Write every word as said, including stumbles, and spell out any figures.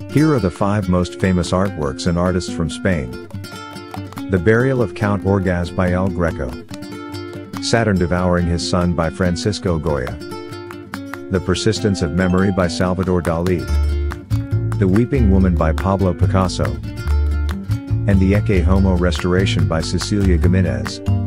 Here are the five most famous artworks and artists from Spain. The Burial of Count Orgaz by El Greco. Saturn Devouring His Son by Francisco Goya. The Persistence of Memory by Salvador Dalí. The Weeping Woman by Pablo Picasso. And the Ecce Homo Restoration by Cecilia Giménez.